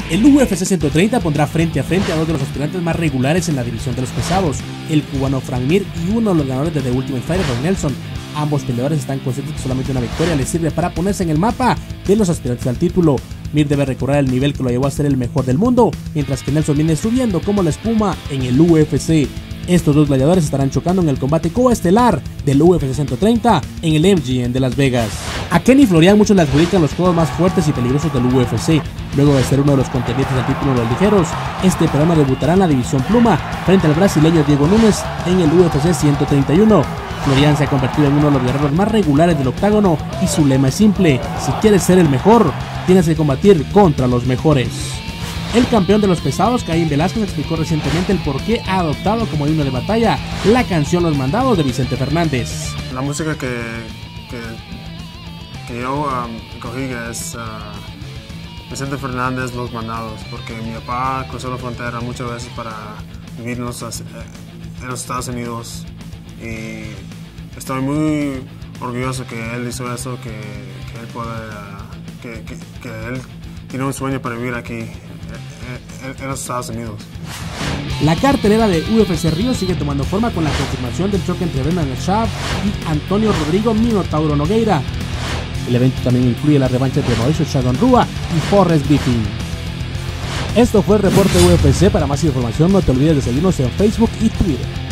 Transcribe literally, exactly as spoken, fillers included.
El U F C ciento treinta pondrá frente a frente a dos de los aspirantes más regulares en la división de los pesados, el cubano Frank Mir y uno de los ganadores de The Ultimate Fighter, Roy Nelson. Ambos peleadores están conscientes que solamente una victoria les sirve para ponerse en el mapa de los aspirantes al título. Mir debe recobrar el nivel que lo llevó a ser el mejor del mundo, mientras que Nelson viene subiendo como la espuma en el U F C. Estos dos gladiadores estarán chocando en el combate coestelar del U F C ciento treinta en el M G M de Las Vegas. A Kenny Florian muchos le adjudican los codos más fuertes y peligrosos del U F C. Luego de ser uno de los contendientes al título de los ligeros, este peruano debutará en la división pluma frente al brasileño Diego Nunes en el U F C ciento treinta y uno. Florian se ha convertido en uno de los guerreros más regulares del octágono y su lema es simple: si quieres ser el mejor, tienes que combatir contra los mejores. El campeón de los pesados, Caín Velázquez, explicó recientemente el por qué ha adoptado como himno de batalla la canción Los Mandados de Vicente Fernández. La música que, que, que yo um, cogí es uh, Vicente Fernández, Los Mandados, porque mi papá cruzó la frontera muchas veces para vivir en los, en los Estados Unidos y estoy muy orgulloso que él hizo eso, que, que él puede, uh, que, que, que él tiene un sueño para vivir aquí en los Estados Unidos. La cartelera de U F C Río sigue tomando forma con la confirmación del choque entre Brendan Schaub y Antonio Rodrigo Minotauro Nogueira. El evento también incluye la revancha entre Mauricio Shogun Rua y Forrest Griffin. Esto fue el reporte U F C. Para más información no te olvides de seguirnos en Facebook y Twitter.